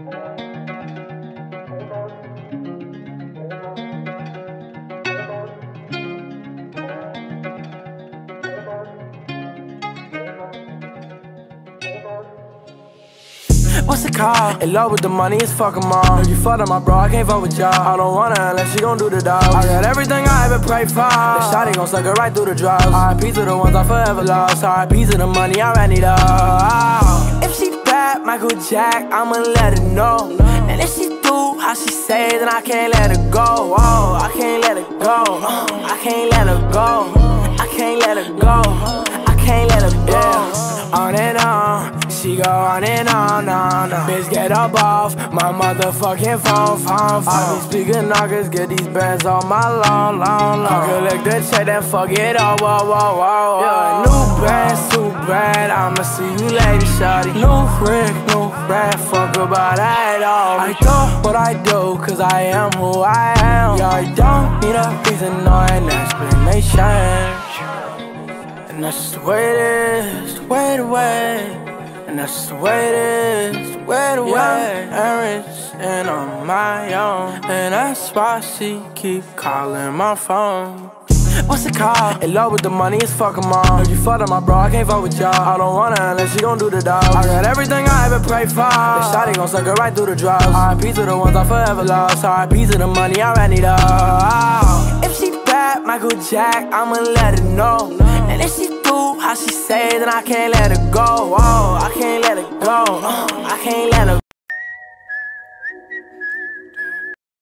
What's it called? In love with the money, it's fuck 'em all. If you fuck up my bro, I can't fuck with y'all. I don't want her unless she gon' do the dog. I got everything I ever prayed for. That shawty gon' suck it right through the drugs. R.I.P. to the ones I forever lost. R.I.P. to the money, I ran it all. If she bad, Michael Jack, I'ma let her know. And if she do how she say, then I can't let her go. Oh, I can't let her go. I can't let her go. I can't let her go. I can't let her go. On and on, she go on and on, Bitch, get up off my motherfucking phone. I be speaking knockers, get these bands on my long. I collect the check, then fuck it all, whoa. Yeah, new bands, too bad, I'ma see you later, shawty. New Rick, new Brad, fuck about that all. I do what I do, cause I am who I am. Yeah, I don't need a reason or an explanation. And that's just the way it is, the way. And that's just the way it is, the way. I'm rich and on my own, and that's why she keep calling my phone. What's it called? In love with the money, it's fuck 'em all. If you fuck up my bro, I can't fuck with y'all. I don't want her unless she gon' do the dog. I got everything I ever prayed for. That shawty gon' suck it right through the drugs. R.I.P. to the ones I forever lost. R.I.P. to the money, I ran it all. If she bad, Michael Jack, I'ma let her know. And if she do how she say, then I can't let her go. Oh, I can't let her go. I can't let her